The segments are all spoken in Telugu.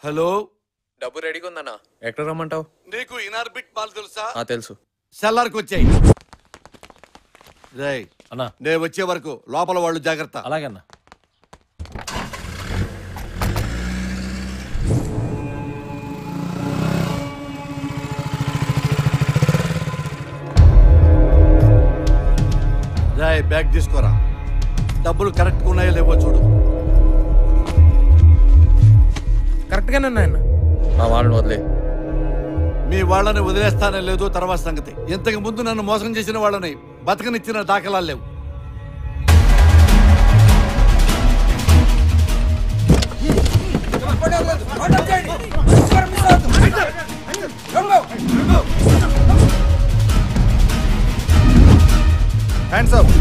హలో, డబ్బు రెడీగా ఉందన్నా. ఎక్కడ రమ్మంటావు? నీకు ఇనార్బిట్ మాల్ తెలుసా? తెలుసు. సెల్లార్కి వచ్చాయి. రేయ్ అన్నా, నేను వచ్చే వరకు లోపల వాళ్ళు జాగ్రత్త. అలాగే అన్నా. రేయ్ బ్యాగ్ తీసుకోరా. డబ్బులు కరెక్ట్గా ఉన్నాయో లేవో చూడు. కరెక్ట్గానే ఉన్నాయన్న. మా వాళ్ళని వదిలే. మీ వాళ్ళని వదిలేస్తానే లేదో తర్వాత సంగతి. ఇంతకు ముందు నన్ను మోసం చేసిన వాళ్ళని బతకనిచ్చిన దాఖలాలు లేవు. Hands up.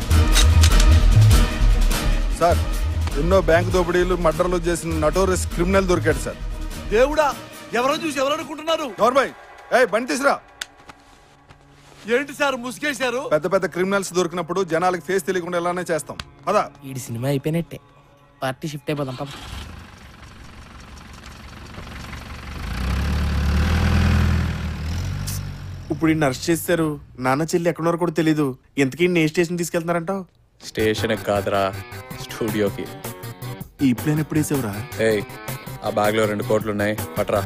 సార్, ఎన్నో బ్యాంక్ దోపిడీలు మర్డర్లు చేసిన నటోరియస్ క్రిమినల్ దొరికాడు సార్. దేవుడా, ఎవరో చూసి ఎవరనుకుంటున్నారు? గౌరబాయ్, బండి తీసురా. ఏంటి సార్ ముసుగేశారు? పెద్ద పెద్ద క్రిమినల్స్ దొరికినప్పుడు జనాలకి ఫేస్ తెలియకుండా ఎలానే చేస్తాం. అదా ఈ సినిమా అయిపోయినట్టే. పార్టీ షిఫ్ట్ అయిపోదాం పాప. ఇప్పుడు ఇన్ని అరెస్ట్ చేస్తారు. నాన్న చెల్లి ఎక్కడున్నారో కూడా తెలీదు. ఎంతకీ ఏ స్టేషన్ తీసుకెళ్తున్నారంటావు? స్టేషన్ కాదురా, స్టూడియోకి. ఈ ప్లేన్ ఎప్పుడు వేసావురా? ఏయ్, ఆ బ్యాగ్ లో 2 కోట్లు ఉన్నాయి, పట్రా.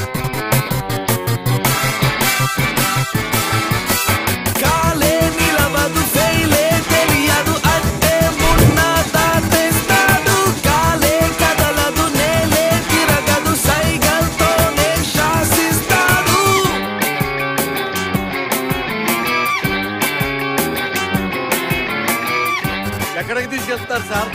ఎక్కడికి తీసుకెళ్తారు సార్?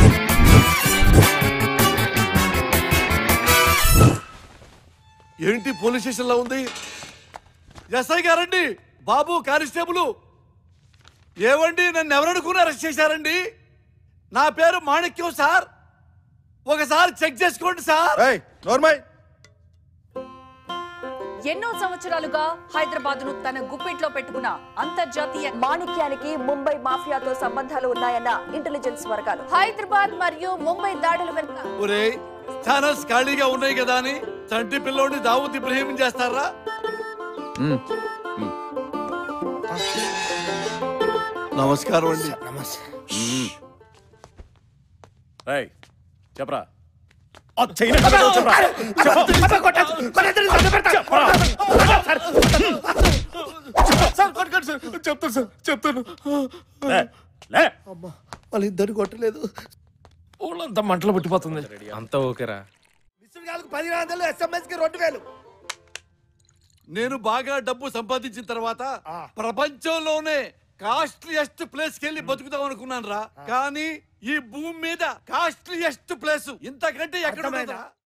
ఏంటి పోలీస్ స్టేషన్ లో ఉంది? ఎస్ఐ గారండి, బాబు కానిస్టేబుల్. ఏవండి, నన్ను ఎవరనుకుని అరెస్ట్ చేశారండి? నా పేరు మాణిక్యం సార్. ఒకసారి చెక్ చేసుకోండి సార్. ఎన్నో సంవత్సరాలుగా హైదరాబాద్ ను తన గుప్పిట్లో పెట్టుకున్న అంతర్జాతీయ మాణిక్యానికి ముంబై మాఫియాతో సంబంధాలు ఉన్నాయన్న ఇంటెలిజెన్స్ వర్గాలు హైదరాబాద్ మరియు ముంబై దాడుల వెనుక ఒరేయ్, ఛానల్స్ ఖాళీగా ఉన్నాయి కదా అని చంటి పిల్లోని దావూద్ ఇబ్రహీం చేస్తారా? నమస్కారం అండి. చెప్పరా. చెప్తాను. వాళ్ళిద్దరు కొట్టలేదు. ఊళ్ళంతా మంటలు పుట్టిపోతుంది. అంతా ఓకేరా. నేను బాగా డబ్బు సంపాదించిన తర్వాత ప్రపంచంలోనే కాస్ట్లీయెస్ట్ ప్లేస్ కెళ్ళి బతుకుతాం అనుకున్నాను రా. కానీ ఈ భూమి మీద కాస్ట్లీయెస్ట్ ప్లేస్ ఇంతకంటే ఎక్కడ